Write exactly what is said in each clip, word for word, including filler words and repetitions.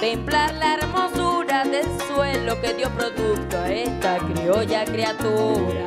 contemplar la hermosura del suelo que dio producto a esta criolla criatura.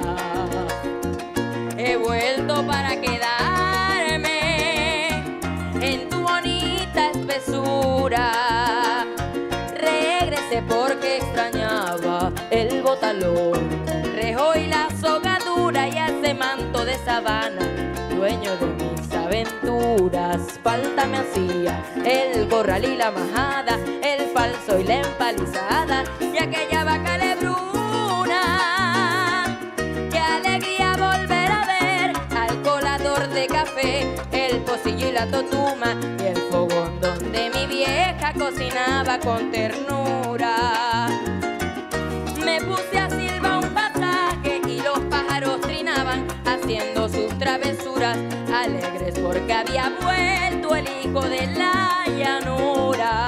He vuelto para quedarme en tu bonita espesura. Regresé porque extrañaba el botalón, rejo y la sogadura y ese manto de sabana, dueño de mis aventuras. Falta me hacía el corral y la majada, el falso y la empalizada y aquella vaca lebruna. Qué alegría volver a ver al colador de café, el pocillo y la totuma y el fogón donde mi vieja cocinaba con ternura. Me puse a silbar un pasaje y los pájaros trinaban haciendo sus travesuras, alegres porque había vuelto el hijo de la llanura.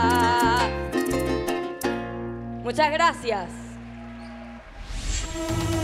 Muchas gracias.